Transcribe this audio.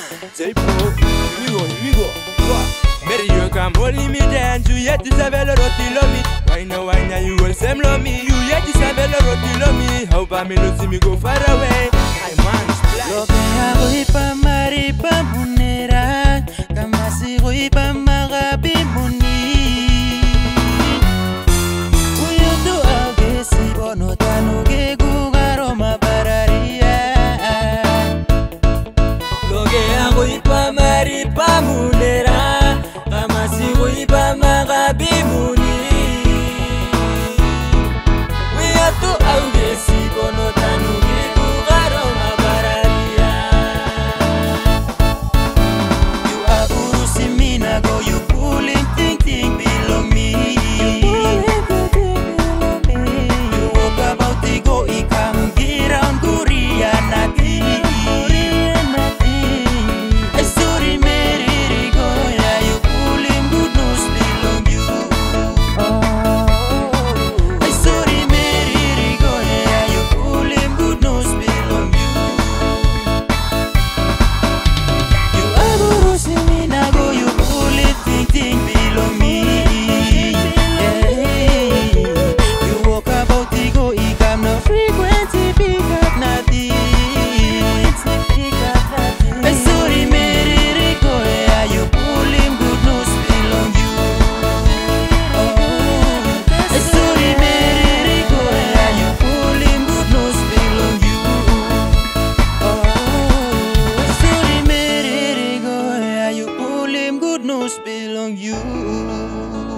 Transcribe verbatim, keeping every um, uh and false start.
Jay Pro, here we go, here we go. Meri Rigo come holding me down. You yet to save a roti love me. Why no, why now you will same love me. You yet to save a roti love me. How about me to see me go far away? I man splash. Lo que hago y pa mari pa munera, kama sigo y pa magabi muni. Uyo tu age si bono tanu ge gugaro mabararia. Lo que hago y pa mari pa munera, kama sigo y pa magabi muni. Uyo tu age si bono tanu ge gugaro mabararia. You aburu simina go you pulling ting ting below me. You walk about the go ikam girang guria nati. I sorry Meri Rigo, yeah you pulling good news below you. I sorry Meri Rigo, yeah you pulling good news below you. You aburu simina go you pulling ting ting below me. You walk about the go ikam no frequency pick up nati. I sorry Meri Rigo, yeah you pulling good news below you. I sorry Meri Rigo, yeah you pulling good news below you. I sorry Meri Rigo, yeah you pulling good news below you.